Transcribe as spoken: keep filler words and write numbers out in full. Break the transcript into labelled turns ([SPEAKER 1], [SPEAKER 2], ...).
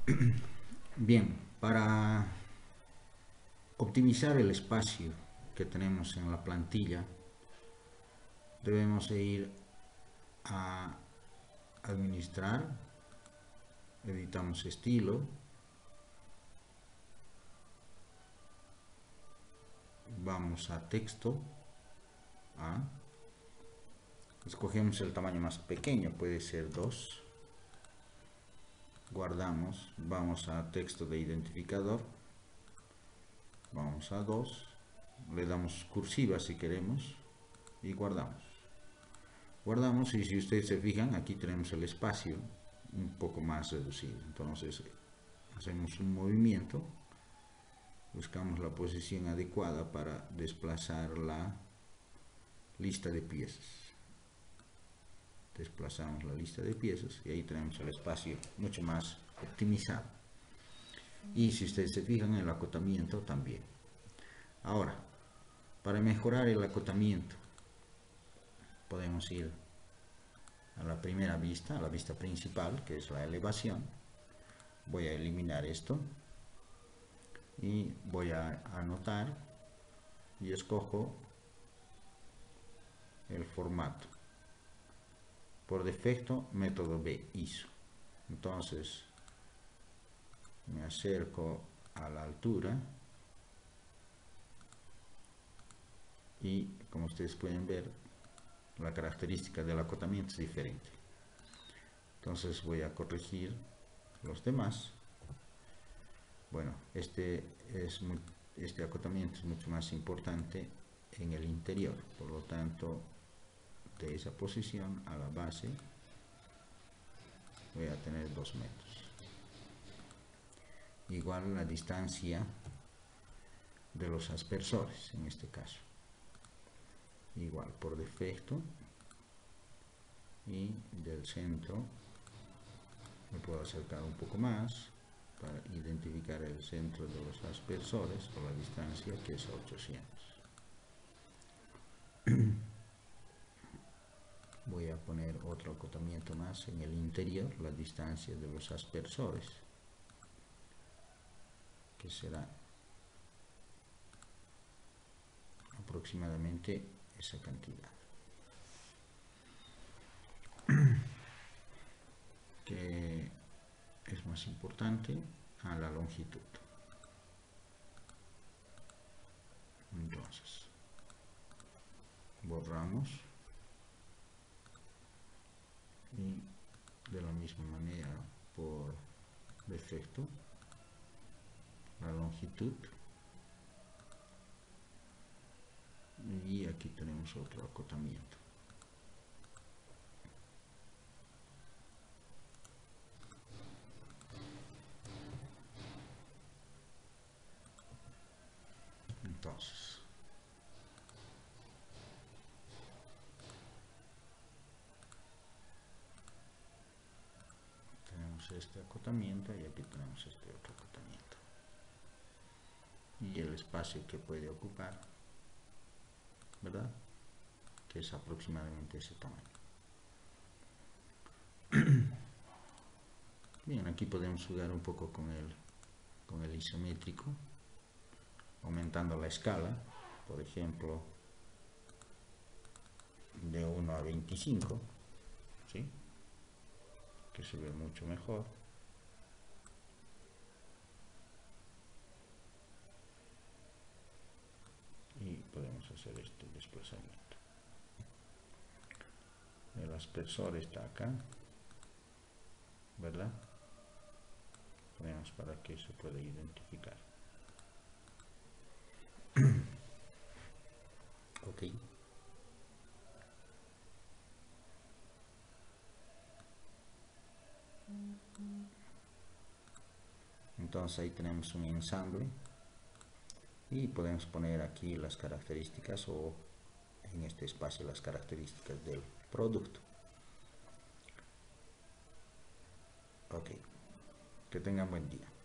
[SPEAKER 1] Bien, para optimizar el espacio que tenemos en la plantilla, debemos ir a administrar, editamos estilo, vamos a texto, a, escogemos el tamaño más pequeño, puede ser dos, guardamos, vamos a texto de identificador, vamos a dos, le damos cursiva si queremos y guardamos. Guardamos y si ustedes se fijan, aquí tenemos el espacio un poco más reducido. Entonces hacemos un movimiento, buscamos la posición adecuada para desplazar la lista de piezas. Desplazamos la lista de piezas y ahí tenemos el espacio mucho más optimizado. Y si ustedes se fijan, el acotamiento también. Ahora, para mejorar el acotamiento, podemos ir a la primera vista, a la vista principal, que es la elevación. Voy a eliminar esto y voy a anotar y escojo el formato. Por defecto, método B, I S O. Entonces, me acerco a la altura y, como ustedes pueden ver, la característica del acotamiento es diferente. Entonces voy a corregir los demás. Bueno, este, es muy, este acotamiento es mucho más importante en el interior, por lo tanto, de esa posición a la base voy a tener dos metros. Igual la distancia de los aspersores en este caso. Igual por defecto, y del centro me puedo acercar un poco más para identificar el centro de los aspersores o la distancia, que es ochocientos. Voy a poner otro acotamiento más en el interior, la distancia de los aspersores, que será aproximadamente esa cantidad. Que es más importante, a la longitud. Entonces, borramos y de la misma manera, por defecto, la longitud, y aquí tenemos otro acotamiento. Entonces, tenemos este acotamiento y aquí tenemos este otro acotamiento. Y el espacio que puede ocupar, ¿verdad? Que es aproximadamente ese tamaño. Bien, aquí podemos jugar un poco con el, con el isométrico, aumentando la escala, por ejemplo, de uno a veinticinco, ¿sí? Que se ve mucho mejor. Y podemos hacer este desplazamiento. El aspersor está acá, ¿verdad? Ponemos para que se pueda identificar. Ok. Entonces ahí tenemos un ensamble y podemos poner aquí las características, o en este espacio las características del producto. Ok, que tengan buen día.